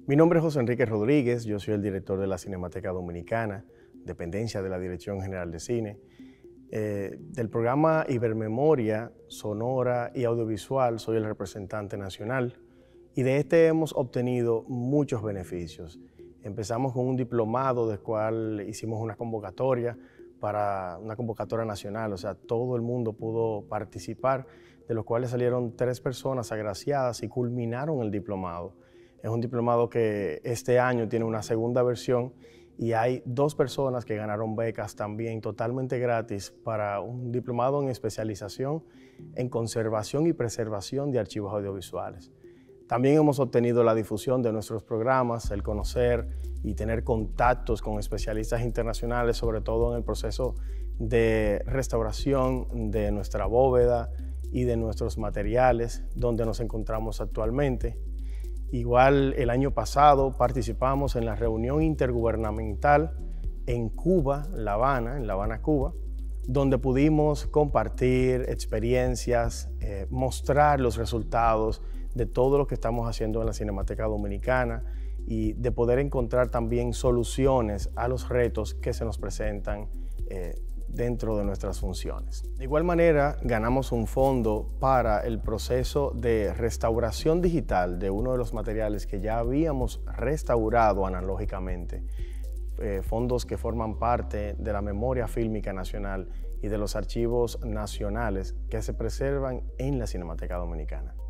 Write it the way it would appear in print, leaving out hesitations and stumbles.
Mi nombre es José Enrique Rodríguez, yo soy el director de la Cinemateca Dominicana, dependencia de la Dirección General de Cine. Del programa Ibermemoria, Sonora y Audiovisual soy el representante nacional y de este hemos obtenido muchos beneficios. Empezamos con un diplomado del cual hicimos una convocatoria para una convocatoria nacional, o sea, todo el mundo pudo participar, de los cuales salieron 3 personas agraciadas y culminaron el diplomado. Es un diplomado que este año tiene una segunda versión y hay 2 personas que ganaron becas también totalmente gratis para un diplomado en especialización en conservación y preservación de archivos audiovisuales. También hemos obtenido la difusión de nuestros programas, el conocer y tener contactos con especialistas internacionales, sobre todo en el proceso de restauración de nuestra bóveda y de nuestros materiales donde nos encontramos actualmente. Igual el año pasado participamos en la reunión intergubernamental en Cuba, en La Habana, Cuba, donde pudimos compartir experiencias, mostrar los resultados de todo lo que estamos haciendo en la Cinemateca Dominicana y de poder encontrar también soluciones a los retos que se nos presentan dentro de nuestras funciones. De igual manera, ganamos un fondo para el proceso de restauración digital de uno de los materiales que ya habíamos restaurado analógicamente, fondos que forman parte de la memoria fílmica nacional y de los archivos nacionales que se preservan en la Cinemateca Dominicana.